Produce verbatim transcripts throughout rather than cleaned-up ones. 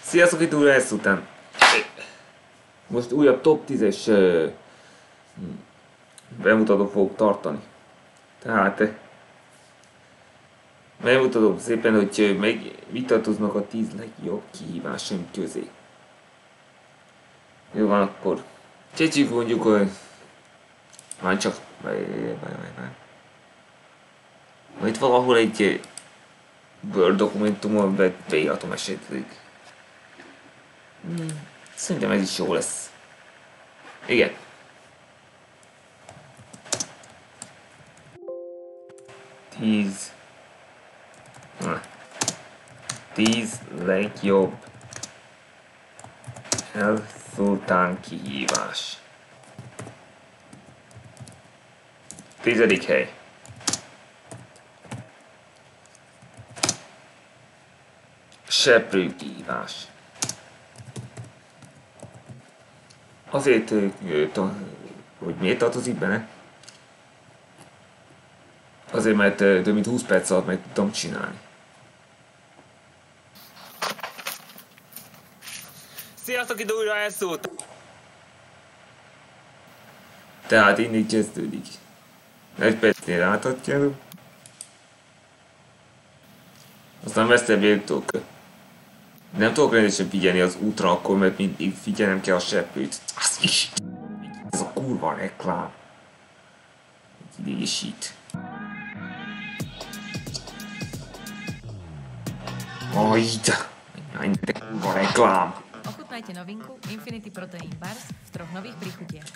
Sziasztok, itt újra ezt után. Most újabb top tízes uh, bemutatót fogok tartani. Tehát uh, bemutatom szépen, hogy uh, megvitatkoznak a tíz legjobb kihívásaim közé. Jó van, akkor csecsiük mondjuk, hogy már csak majd itt valahol egy uh, Word dokumentumon beírhatom esetleg. Hmm. Szerintem ez is jó lesz. Igen. Tíz. Na. Tíz legjobb Elszultán kihívás. Tizedik hely. Seprő kihívás. Azért, hogy miért tartozik benne? Azért, mert több mint húsz perc alatt meg tudtam csinálni. Sziasztok, itt újra elszólt! Tehát innen kezdődik. Egy percnél láthatjátok. Aztán messzebb tudok. Nem tudok rendesen figyelni az útra akkor, mert mindig figyelnem kell a seprőt. Az is! Ez a kurva reklám. Idegesít. Ajd! De kurva reklám. Ochutnajte novinku Infinity Protein Bars v troch nových príchutiach.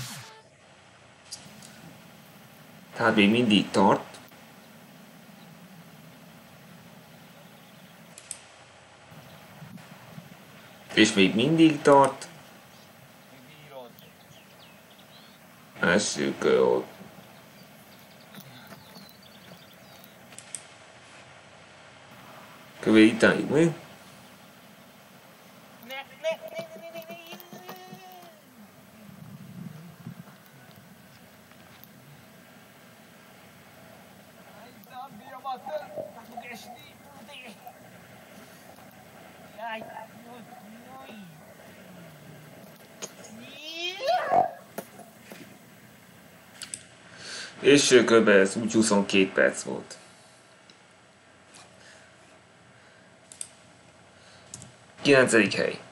Tehát még mindig tart. És még mindig tart. Essük ott. Kb. Itáig mi? És kb. Ez úgy huszonkét perc volt. kilencedik hely.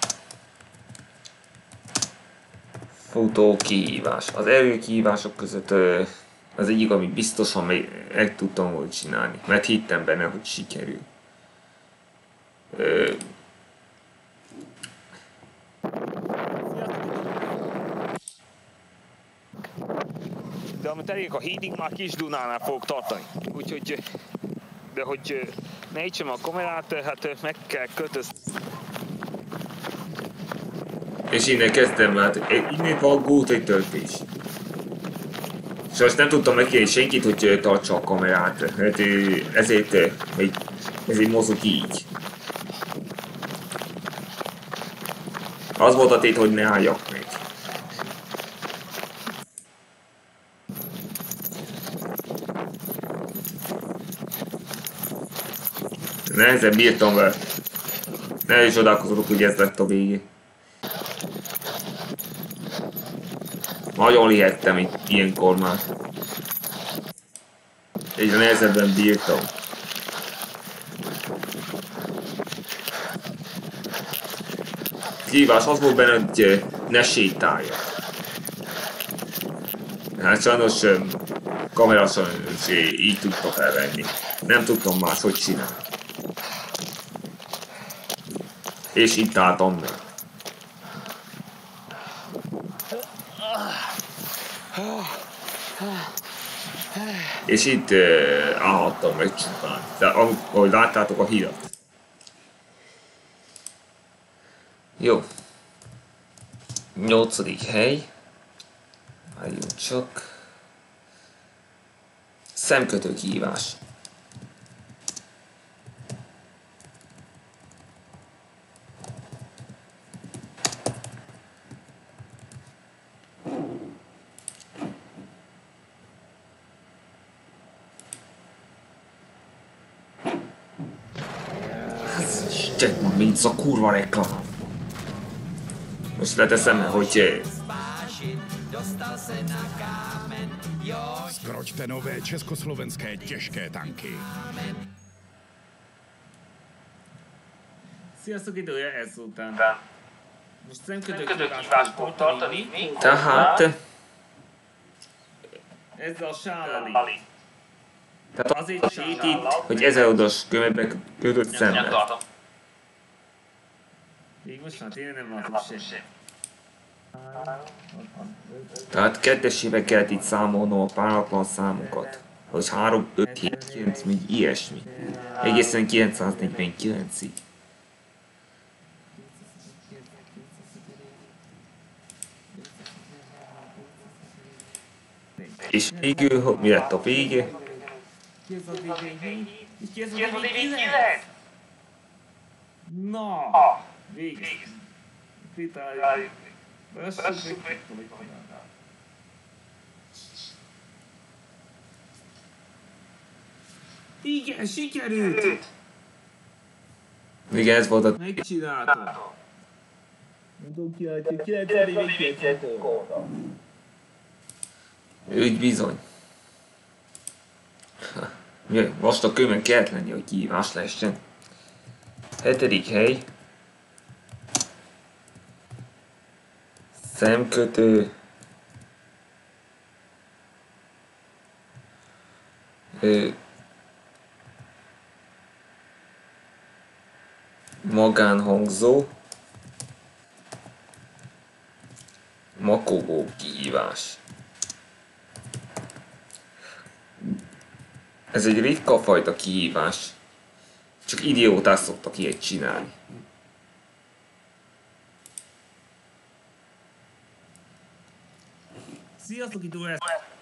Futó kihívás. Az erő kihívások között az egyik, ami biztosan meg, meg tudtam volna csinálni, mert hittem benne, hogy sikerül. Ö... De amit elég a hídig, már Kis Dunánál fogok tartani. Úgyhogy, de hogy ne ítsem a kamerát, hát meg kell kötözni. És innen kezdtem, hát innen van gót egy töltés. És azt nem tudtam megkérni senkit, hogy tartsa a kamerát, hát ezért, ezért mozog így. Az volt a tét, hogy ne álljak meg. Nehezen bírtam vele. Ne is csodálkozolok, hogy ez lett a végé. Nagyon lihettem itt ilyenkor már. Egyre nehezebben bírtam. Kihívás az volt benne, hogy ne sétálja. Hát sajnos kamerasan így tudtam felvenni. Nem tudtam más, hogy csinálni. És itt álltam meg. És itt uh, állhattam meg csupán. De ahogy láttátok a hírat. Jó. Nyolcadik hely. Várjunk csak. Szemkötő kihívás. Csak ma mint a kurva reklám. Most leteszem, hogy... Skročte nové československé těžké tanky. Sziasztok, idője ezután. Most szemködő kívást fog tartani. Tehát... Ez a sálali. Tehát azért sét itt, hogy ezerodas kömekbe kötött szemben. Még most már tényleg nem látom se. Tehát kettesével kellett itt számolnom a páratlan számokat. Hogy három, öt, hét, kilenc, még ilyesmi. Egészen kilencszáznegyvenkilencig. És végül, mi lett a vége? Ki ez a végén? Na! Vége. Vitáljuk. Vessük meg. Igen, sikerült! Igen, ez volt a... Megcsináltam. Nem tudom ki állítani, ki lehet tenni még kétszer. Úgy bizony. Vastag kőben kellett lenni, hogy kihívás lehessen. Hetedik hely. Szemkötő. Ö, magánhangzó. Makogó kihívás. Ez egy ritka fajta kihívás. Csak idióták szoktak ilyet csinálni. Sziasztok, itt úr!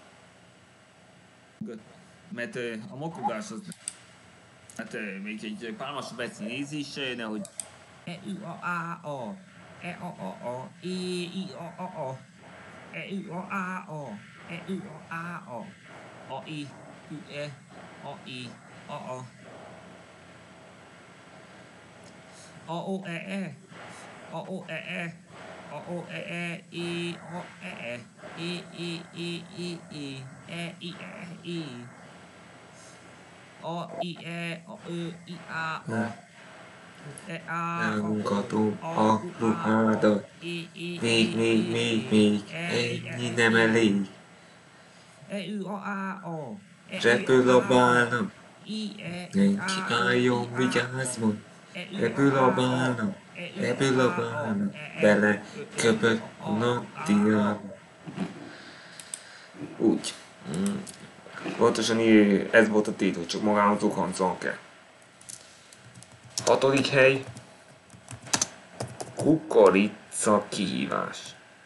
Mert uh, a makogás az... Hát uh, még egy pálmas beszélés is, nehogy... E, U, A, A, A. E, A, A, A. E, I, A, A, A. E, U, A, A, A. E, U, A, A, A. A, I, U, E. A, I, A, A. A, O, E, E. A, O, E, E. A, O, E, E. I, O, E, E. I, I, I, I, I. E, I, E, I. A, I, E. A, Ö, I, A, A. E, A, elmunkató a ruhádat. Még, még, még, még. Ennyi nem elég. E, U, A, A, A. Repül a bálna. Neki álljon vigyázmon. Repül a bálna. Repül a bálna. Bele köpött a naptiába. Úgy. Mm. Pontosan ez volt a tét, hogy csak magának zuhancon kell. Hatodik hely. Kukorica kihívás.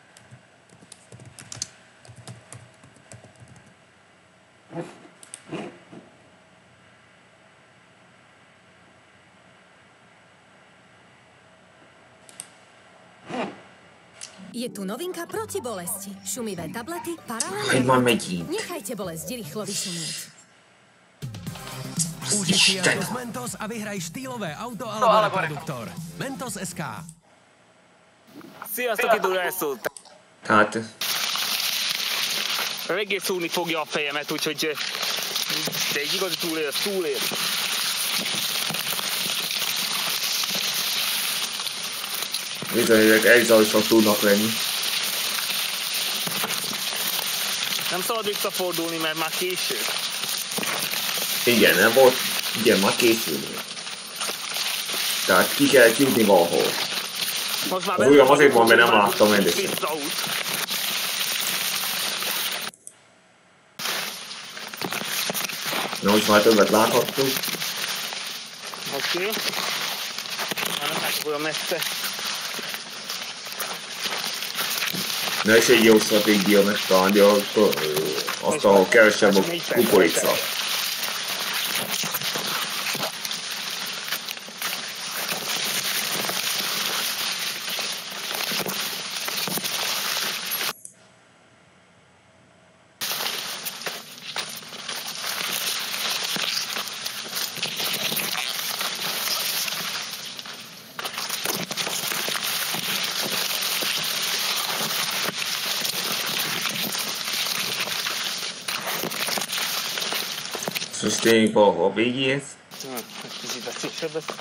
Je tu novinka proti bolesti. Šumivé tablety Aj, mám megint. Nechajte bolesť rýchlo vyšumieť. Uži si Atos Mentos a vyhraj štýlové auto alebo reproduktor. Mentos es ká. Sziasztok, idő elszóltam. Hát... Reggé szúrni fogja a fejemet, úgyhogy... De egy igazi túlél, túlél. Bizony, elzajosok tudnak lenni. Nem szabad visszafordulni, mert már késő. Igen, nem volt. Igen, már készülni. Tehát ki kell jutni valahol. Most már az ujjam azért van, mert nem láttam rendesen. Na, most már többet láthattuk. Oké. Okay. Már nem látok olyan messze. Na, és egy jó stratégia megtalálni azt a kevesebb a kukorica. Most tényleg valahol a végéhez. Hm, egy kicsit veszélyesebb lesz.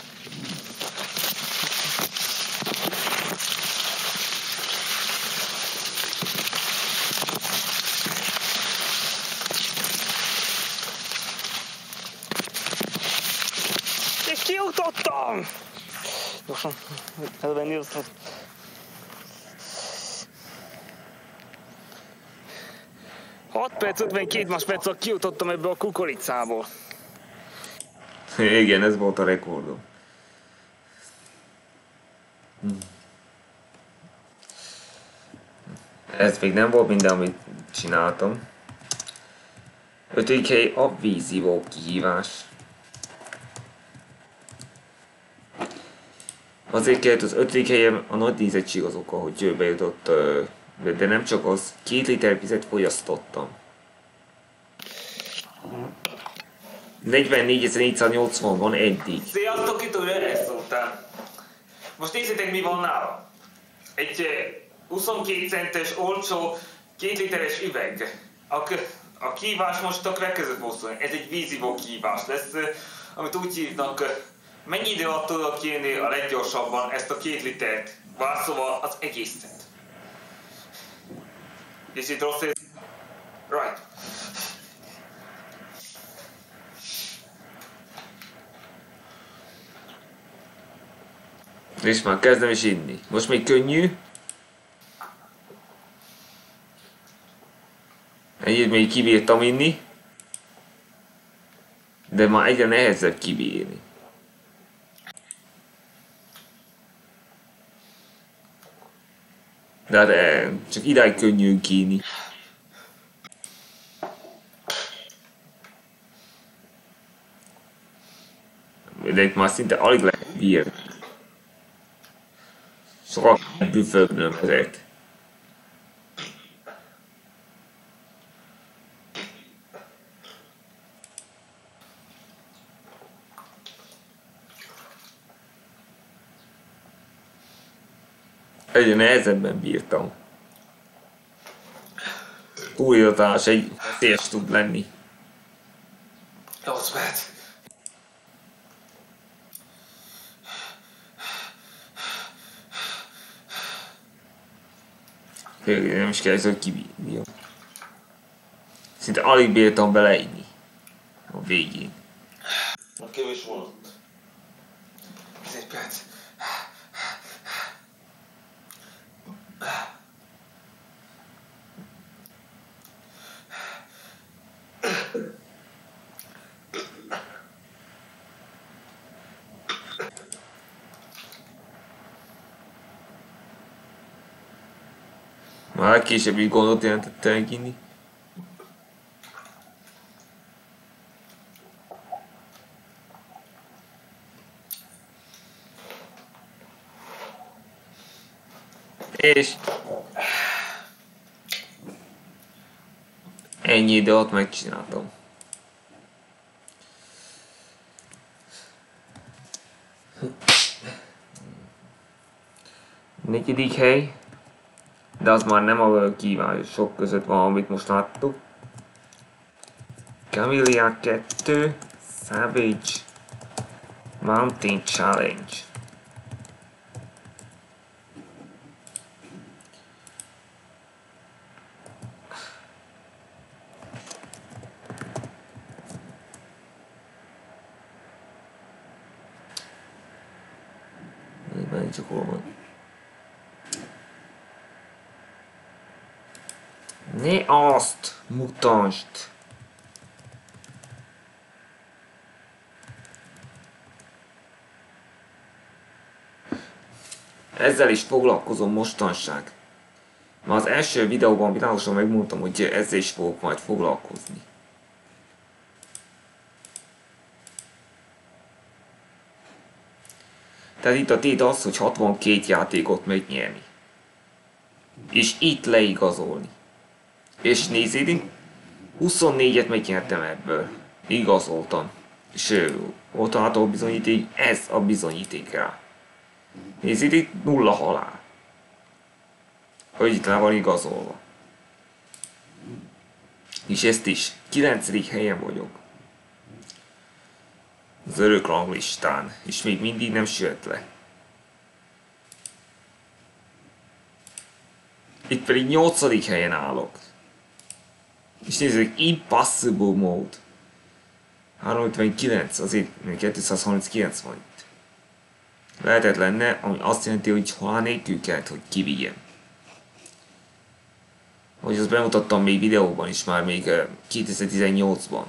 És kijutottam! Gyorsan, elvenni azt. hat perc, ötvenkét másodperccel kijutottam ebből a kukoricából. Igen, ez volt a rekordom. Hm. Ez még nem volt minden, amit csináltam. ötödik hely a vízivó kihívás. Azért kellett az ötödik helyen a nagy nézettség az oka, hogy bejutott, de nem csak az, két liter vizet fogyasztottam. negyvennégyezer-négyszáznyolcvan van eddig. Sziasztok, itt újra ezt szóltál. Most nézzétek, mi van nálam. Egy huszonkét centes, olcsó, két literes üveg. A, a kihívás most a következőt bosszul. Ez egy vízivó kihívás lesz, amit úgy hívnak, mennyi idő alatt tudok kérni a leggyorsabban ezt a két litert. Válaszolva az egészet. És itt rossz ér... Right. És már kezdem is inni. Most még könnyű. Ennyit még kibírtam inni. De már egyre nehezebb kibírni. De, de csak idáig könnyű kínni. De itt már szinte alig lehet bírni. Sokkal büfögnöm ezért. Egyre nehezebben bírtam. Túlhidratálás egy veszélyes tud lenni. nyolc perc. Nem is kell ezzel kibírni. Szinte alig bírtam beleinni. A végén. A kevés volt. Ez egy perc. Már később így gondot jelentett elginni. És ennyi idő alatt megcsináltam. Negyedik hely. De az már nem a kívások között van, amit most láttuk. Camellia kettő Savage Mountain Challenge. Nézd csak hol van. Ne azt mutasd! Ezzel is foglalkozom mostanság. Már az első videóban világosan megmondtam, hogy ezzel is fogok majd foglalkozni. Tehát itt a tét az, hogy hatvankét játékot megnyerni. És itt leigazolni. És nézzétek, huszonnégyet megnyertem ebből. Igazoltam. És ott a bizonyíték, ez a bizonyíték rá. Nézzétek, nulla halál. Hogy itt le van igazolva. És ezt is, kilencedik helyen vagyok. Az örök ranglistán, és még mindig nem sült le. Itt pedig nyolcadik helyen állok. És nézzük, Impossible Mode. háromszázötvenkilenc, azért kétszázharminckilenc van itt. Lehetetlen lenne, ami azt jelenti, hogy halál nélkül kellett, hogy kivigyen. Hogy azt bemutattam még videóban is már még kétezer-tizennyolcban.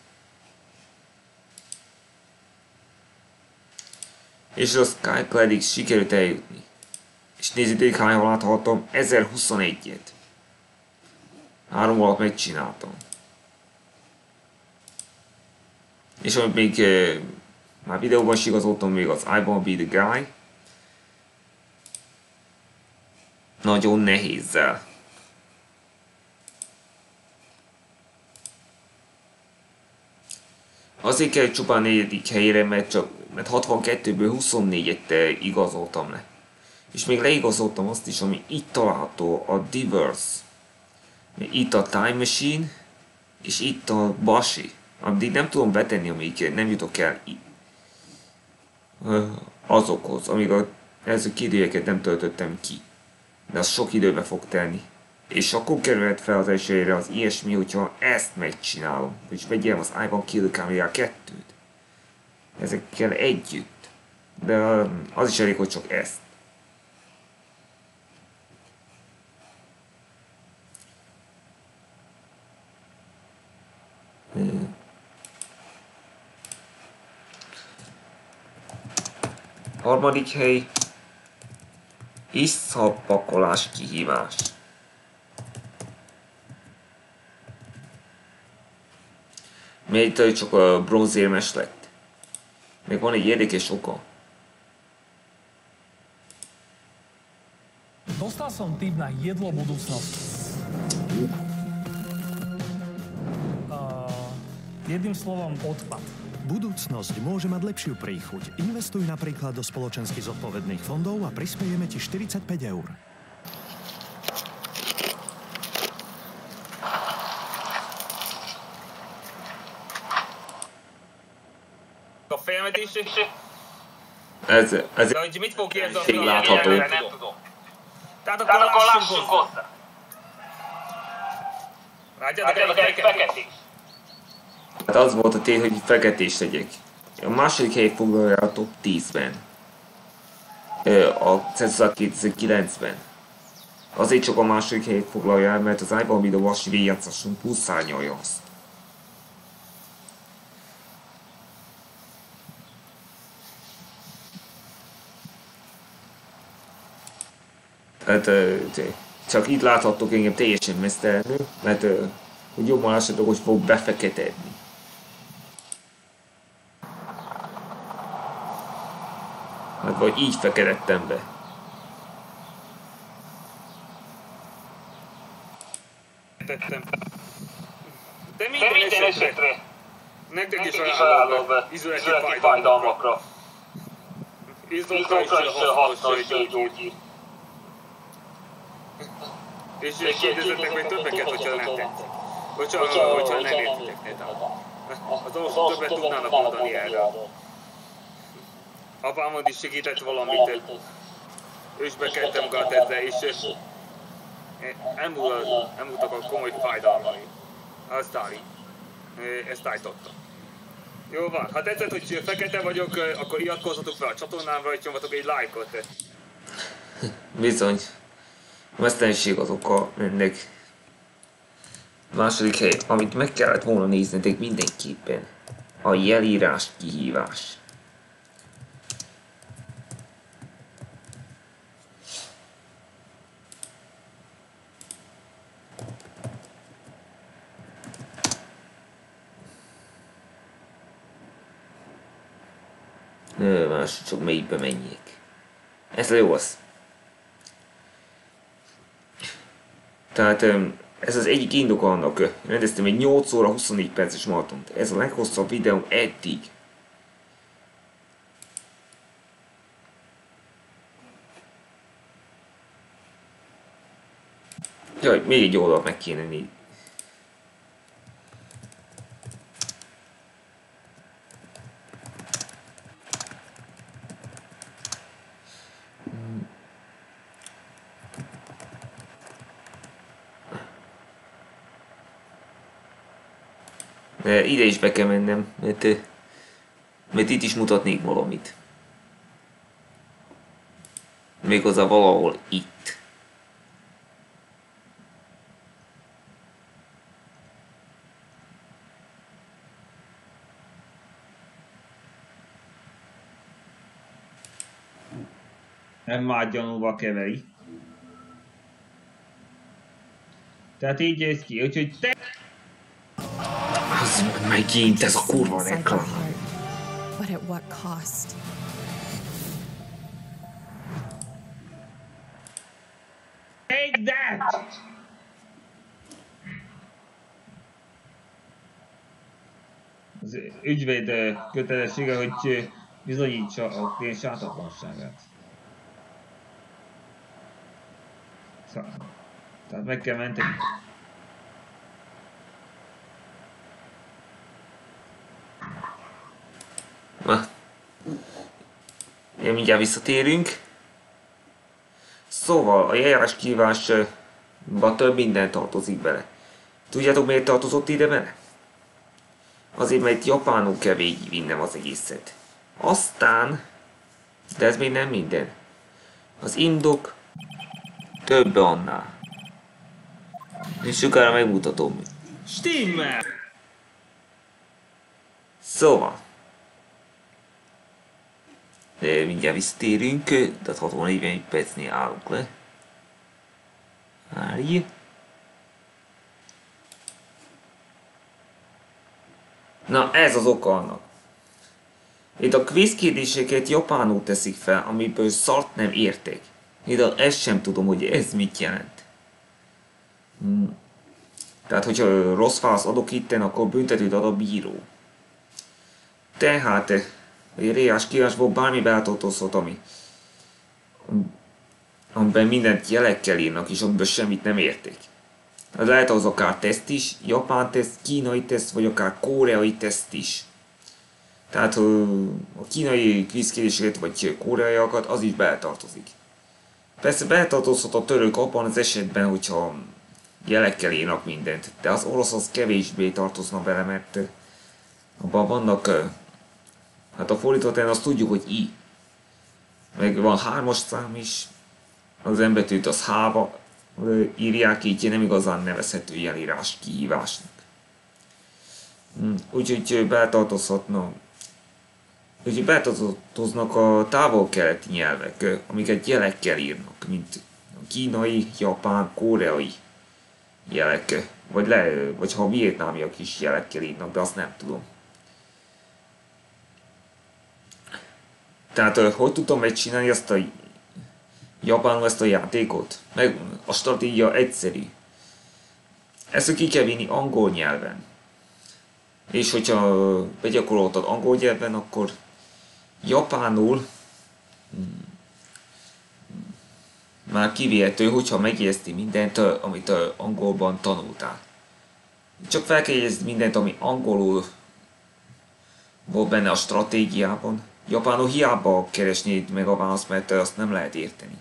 És a Skycladig sikerült eljutni. És nézzétek, hány halált haltam, ezerhuszonegyet. Három alatt megcsináltam. És amit még eh, már videóban is igazoltam, még az I Wanna Be The Guy. Nagyon nehézzel. Azért kell csupán negyedik helyére, mert csak mert hatvankettőből huszonnégyet igazoltam le. És még leigazoltam azt is, ami itt található, a Diverse. Itt a Time Machine, és itt a Bashi. Addig nem tudom betenni, amíg nem jutok el azokhoz, amíg a ezek időjeket nem töltöttem ki. De az sok időbe fog tenni. És akkor kerülhet fel az elsőre az ilyesmi, hogyha ezt megcsinálom. És vegyem az I Wanna Kill the Camera kettőt. Ezekkel együtt. De az is elég, hogy csak ezt. Hmm. Harmadik hely. Iszappakolás kihívás. Miért csak a bronzérmes lett? Még van egy érdekes oka. Dostal som tip na jedlo budúcnosti. Uh, jedným slovom odpad. Budúcnosť môže mať lepšiu príchuť. Investuj napríklad do spoločensky zodpovedných fondov a prispiejeme ti štyridsaťpäť eur. A filmet is... Ez, ez De hogy mit fog ki ez a film? Látható. Nem tudom. Tehát akkor lássunk hozzá. Látjátok egy feketét? Hát az volt a tény, hogy feketést tegyek. A második helyet foglalja a top tízben. A Census kétezer-kilencben. Azért csak a második helyet foglalja el, mert az I Wanna Be The Washi végigjátszáson pusztányolja azt. Hát csak itt láthattok engem teljesen mesztelenül, mert hogy jobban lássatok, hogy fog befeketedni. Hát vagy így fekedettem be. De minden esetre nektek is ajánlom be izületi fájdalmakra. Izomra is hasznos gyógyír. És kérdezzetek meg többeket, hogyha nem tetszik. Hogyha, hogyha nem értitek például. Az orvosok többet tudnának mondani erről. Apámon is segített valamit. Ő is bekente magát ezzel, és elmúltak a komoly fájdalmai. Azt állít. Ezt állította. Jó van, ha tetszett, hogy fekete vagyok, akkor iratkozzatok fel a csatornámra, és nyomjatok egy lájkot. Bizony. A mesztelenség az oka ennek. Második hely, amit meg kellett volna néznetek mindenképpen. A jelírás kihívás. Nö, más csak mélybe menjék. Ez a jó az. Tehát ez az egyik indok annak, rendeztem egy nyolc óra huszonnégy perces maratont. Ez a leghosszabb videóm eddig. Jaj, még egy oldalt meg kéne nézni. De ide is be kell mennem, mert, mert itt is mutatnék valamit. Méghozzá valahol itt. Nem már gyanúba keveri. Tehát így jössz ki, úgyhogy te... Az megint ez a kurva reklám. But at what cost? Take that! Az ügyvéd kötelessége, hogy bizonyítsa a kliens ártatlanságát. Tehát meg kell menteni. Na. Mindjárt visszatérünk. Szóval a eljárás kihívásba több minden tartozik bele. Tudjátok, miért tartozott ide bele? Azért, mert japánul kell végigvinnem az egészet. Aztán, de ez még nem minden. Az indok több annál. És sokára megmutatom. Stimmel! Szóval. De mindjárt visszatérünk, tehát hatvan-negyven percnél állunk le. Várj. Na, ez az oka annak. Itt a quiz kérdéseket japánul teszik fel, amiből szart nem értek. Például ezt sem tudom, hogy ez mit jelent. Hmm. Tehát, hogyha rossz választ adok itten, akkor büntetőt ad a bíró. Tehát, a reás kiírásból bármi beáltotozhat, ami amiben mindent jelekkel írnak, és amiből semmit nem érték. Ez lehet az akár teszt is, japán teszt, kínai teszt, vagy akár koreai teszt is. Tehát a kínai kvízkérdéseket, vagy koreaiakat, az is beletartozik. Persze beletartozhat a török abban az esetben, hogyha jelekkel írnak mindent, de az orosz az kevésbé tartozna bele, mert abban vannak, hát a fordított azt tudjuk, hogy i. Meg van hármas szám is, az embetűt az h-ba írják, így nem igazán nevezhető jelírás kihívásnak. Úgyhogy beletartozhatna, úgyhogy beletartoznak a távol-keleti nyelvek, amiket jelekkel írnak, mint a kínai, japán, koreai jelek, vagy, le, vagy ha a vietnámiak is jelekkel írnak, de azt nem tudom. Tehát hogy tudom megcsinálni ezt a japánul ezt a játékot? Meg a stratégia egyszerű. Ezt ki kell vinni angol nyelven. És hogyha begyakoroltad angol nyelven, akkor japánul hmm, már kivihető, hogyha megjegyezti mindent, amit angolban tanultál. Csak fel kell jegyezni mindent, ami angolul volt benne a stratégiában. Japánul hiába keresnéd meg a választ, mert azt nem lehet érteni.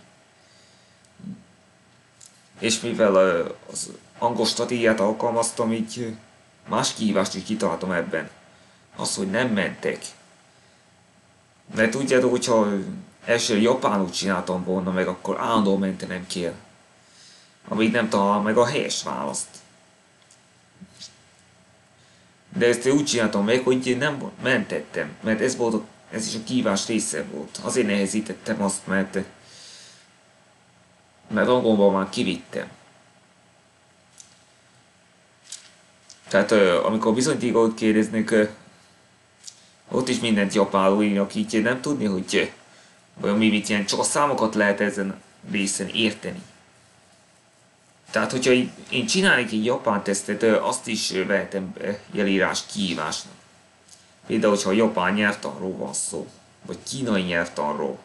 És mivel az angol stratégiát alkalmaztam, így más kihívást is kitaláltam ebben. Az, hogy nem mentek. Mert tudjátok, hogyha első japánul csináltam volna meg, akkor állandóan mentenem kell. Amíg nem találom meg a helyes választ. De ezt úgy csináltam meg, hogy nem mentettem, mert ez volt a Ez is a kihívás része volt. Azért nehezítettem azt, mert, mert angolban már kivittem. Tehát amikor bizonyítékot kérdeznek, ott is mindent japánul írnak, így nem tudni, hogy vajon mi mit jelent, csak a számokat lehet ezen részen érteni. Tehát, hogyha én csinálnék egy japán tesztet, azt is vehetem jelírás kihívásnak. Például, hogyha a japán nyelvtanról van szó, vagy kínai nyelvtanról.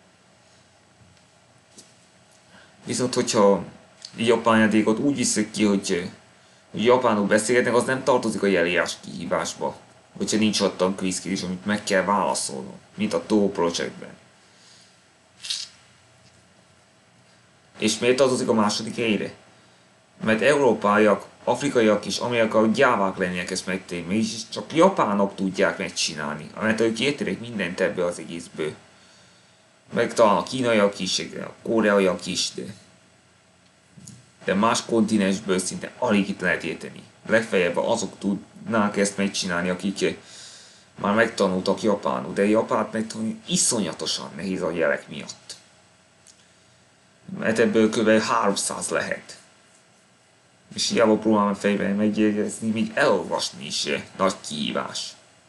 Viszont, hogyha japán játékot úgy viszük ki, hogy, hogy japánul beszélgetnek, az nem tartozik a jelírás kihívásba. Hogyha nincs ott a quiz-kérdés, amit meg kell válaszolnom, mint a Toho Projectben. És miért tartozik a második helyre? Mert európaiak, afrikaiak és amerikaiak gyávák lennének ezt megtenni, és csak japánok tudják megcsinálni, mert ők értenek mindent ebből az egészből. Meg talán a kínaiak is, a koreaiak is, de, de más kontinensből szinte alig itt lehet érteni. Legfeljebb azok tudnák ezt megcsinálni, akik már megtanultak japánul, de japánt megtanulni iszonyatosan nehéz a jelek miatt. Mert ebből kb. háromszáz lehet. És hiába próbálom fejben megjegyezni, még elolvasni is nagy kihívás.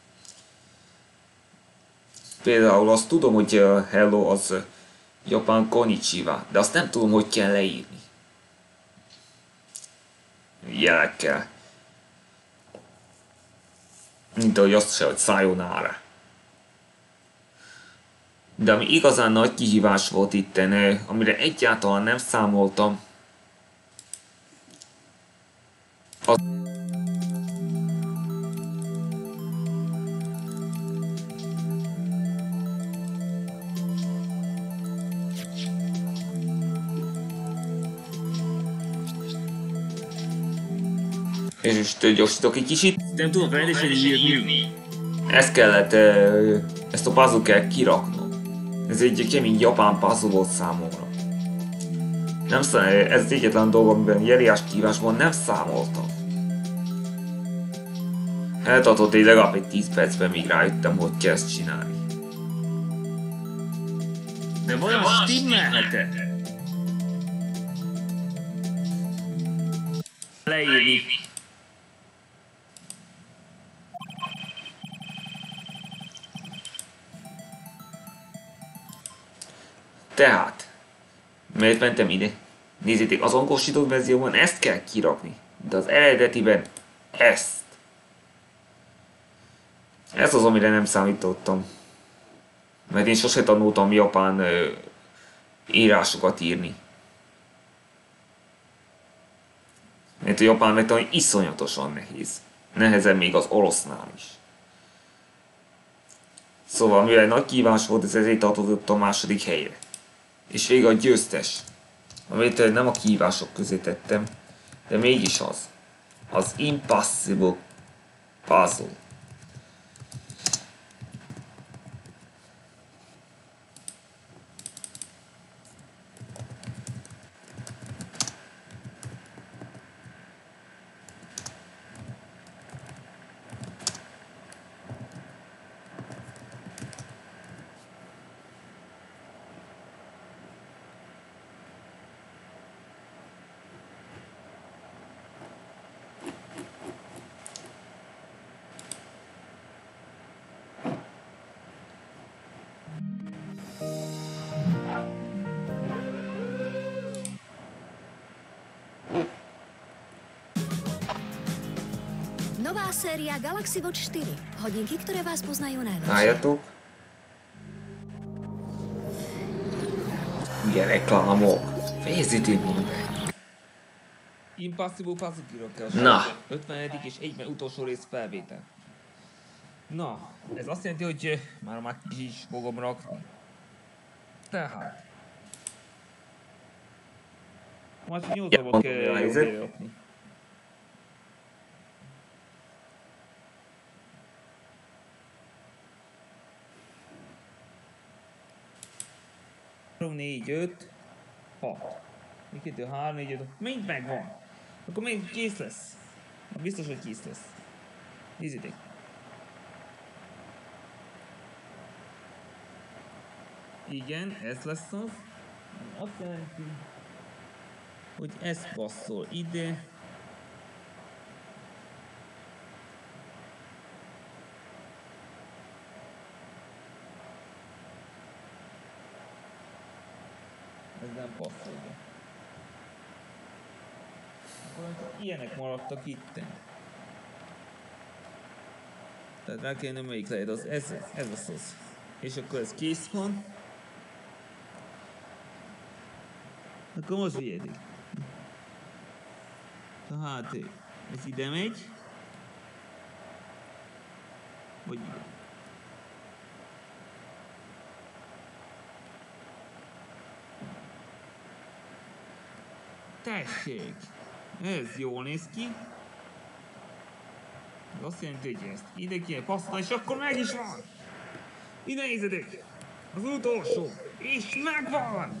Például azt tudom, hogy hello az japán konnichiwa, de azt nem tudom, hogy kell leírni. Jelekkel. Mint ahogy azt se, hogy sayonara. De ami igazán nagy kihívás volt itten, amire egyáltalán nem számoltam, az és most gyorsítok egy kicsit, nem tudok rendesen írni. Ezt kellett, ezt a puzzle kell kiraknom. Ez egy kemény japán puzzle volt számomra. Nem szám, ez az egyetlen dolog, amiben jeliás kihívásban nem számoltam. Eltartott egy legalább egy tíz percben, míg rájöttem, hogy kell ezt csinálni. De vajon stimmelhet-e? Leírni. Tehát, miért mentem ide? Nézzétek, az angolsított verzióban ezt kell kirakni, de az eredetiben ezt. Ez az, amire nem számítottam. Mert én sose tanultam japán ö, írásokat írni. Mert a japán megtanulni iszonyatosan nehéz. Nehezebb még az orosznál is. Szóval, mivel nagy kihívás volt, ez ezért tartozott a második helyre. És végül a győztes, amit nem a kihívások közé tettem, de mégis az. Az Impossible Puzzle. Nová séria Galaxy Watch štyri. Hodinky, ktoré vás poznajú najlepšie. Álljatok. Ugye reklámok. Fejezzétek meg. Impossible Puzzle kirakás. Na. ötvenedik és egyben utolsó rész felvétel. Na, ez azt jelenti, hogy már már ki is fogom rakni. Tehát. Majd nyolc darabot kell rakni. három, négy, öt, hat. kettő, három, négy, öt, mind megvan. Akkor még kész lesz. Biztos, hogy kész lesz. Nézzétek. Igen, ez lesz az. Azt jelenti, hogy ez passzol ide. Ez nem passzol ide. Akkor ilyenek maradtak itt. Tehát rá kellene melyik lehet az, ez, ez az az. És akkor ez kész van. Akkor most vigyétek. Tehát ez ide megy. Vagy ide. Tessék! Ez jól néz ki. Ez azt jelenti, hogy ezt ide kéne passzolni, és akkor meg is van! Ide nézzetek! Az utolsó! És megvan!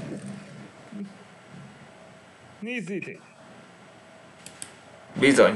Nézzétek! Bizony!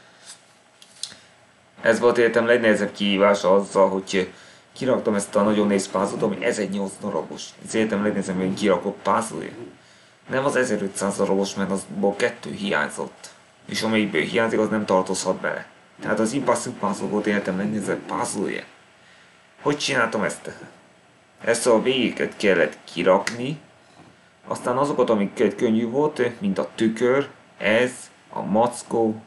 Ez volt életem legnehezebb kihívása azzal, hogy kiraktam ezt a nagyon nehéz puzzle-t, ami ezernyolc darabos. Ez életem legnehezebb, hogy kirakott puzzle. Nem az ezerötszáz darabos, mert azból kettő hiányzott. És amelyikből hiányzik, az nem tartozhat bele. Tehát az Impossible Puzzle volt életem legnehezebb puzzle-je. Hogy csináltam ezt? Ezt a végéket kellett kirakni. Aztán azokat, amiket könnyű volt, mint a tükör, ez, a mackó.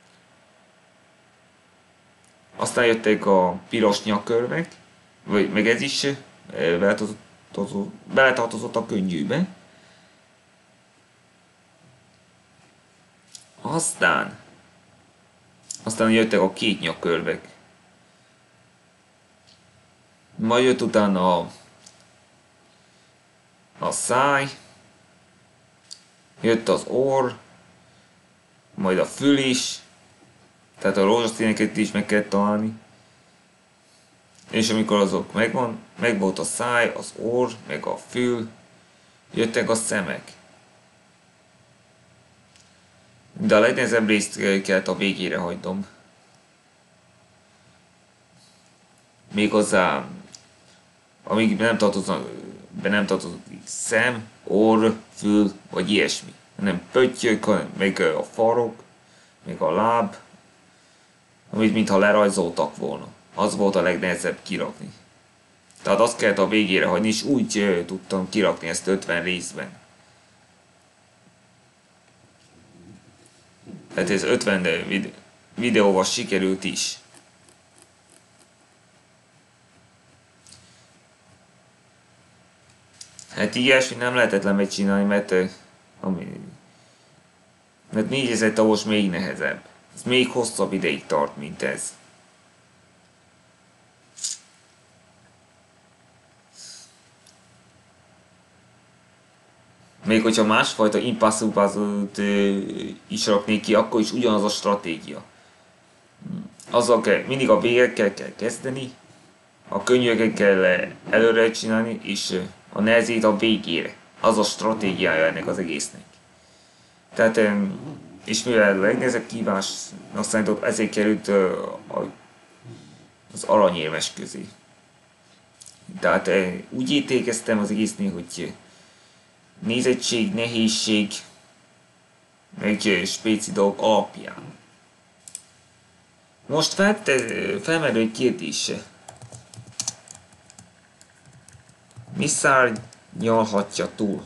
Aztán jöttek a piros nyakörvek, vagy meg ez is beletartozott, beletartozott a könnyűbe. Aztán, aztán jöttek a kék nyakörvek. Majd jött utána a, a száj, jött az orr, majd a fül is, tehát a rózsaszíneket is meg kell találni. És amikor azok megvan, meg volt a száj, az orr, meg a fül, jöttek a szemek. De a legnehezebb részt kellett a végére hagynom. Méghozzá, amíg nem tartoznak, be nem tartozik szem, orr, fül, vagy ilyesmi. Nem pöttyök, hanem meg a farok, meg a láb, amit mintha lerajzoltak volna. Az volt a legnehezebb kirakni. Tehát azt kellett a végére hagyni, és úgy uh, tudtam kirakni ezt ötven részben. Tehát ez ötven vide videóval sikerült is. Hát ilyesmi nem lehetetlen megcsinálni, mert, uh, ami, mert négyezer tavos még nehezebb. Ez még hosszabb ideig tart, mint ez. Még hogyha másfajta Impossible Puzzle-t is raknék ki, akkor is ugyanaz a stratégia. Azzal kell, mindig a végekkel kell kezdeni, a könnyűeket kell előre csinálni, és a nehezét a végére. Az a stratégiája ennek az egésznek. Tehát, és mivel a legnehezebb kívás, aztán ezért került az aranyérmes közé. Tehát úgy ítélkeztem az egésznél, hogy nézettség, nehézség, meg spéci dolgok alapján. Most felmerül egy kérdés. Mi szárnyalhatja túl?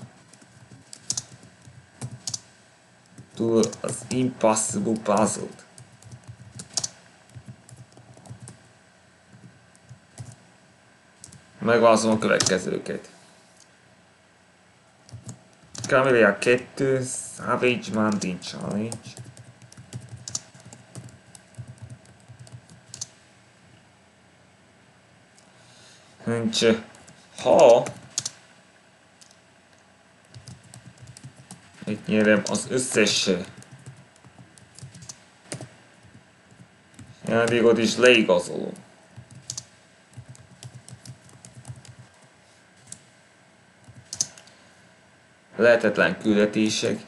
Túl az Impossible Puzzle-t? Megválaszolom a következőket. Camellia kettő, Savage Mountain Challenge. Nincs. Ha megnyerem az összes játékot is leigazolom. Lehetetlen küldetések,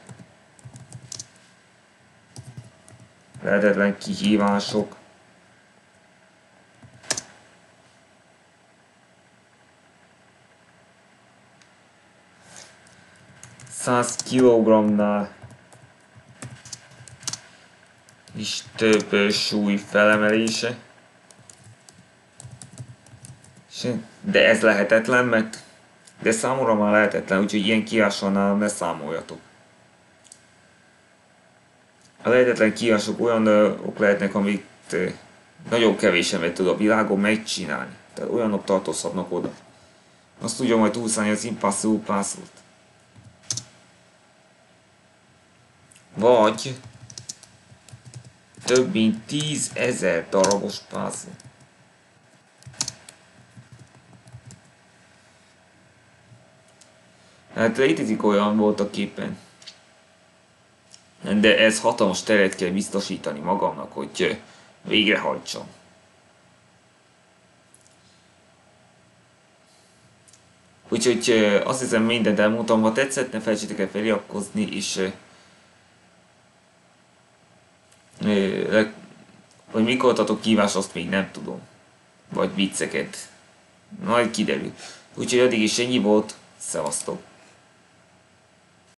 lehetetlen kihívások, száz kilogrammnál is több súly felemelése, de ez lehetetlen, mert de számomra már lehetetlen, úgyhogy ilyen kihívásonnál ne számoljatok. A lehetetlen kihívások olyanok lehetnek, amit nagyon kevés ember tud a világon megcsinálni. Tehát olyanok tartozhatnak oda. Azt tudja majd túlszállni az Impossible Puzzle-t. Vagy több mint tízezer darabos puzzle. Hát létezik olyan voltak éppen. de ez hatalmas teret kell biztosítani magamnak, hogy végrehajtsam. Úgyhogy azt hiszem, mindent elmondtam, ha tetszett, ne felejtsétek el feliratkozni, és hogy mikor adhatok kívás, azt még nem tudom. Vagy vicceket. Majd kiderül. Úgyhogy addig is ennyi volt. Szevasztok!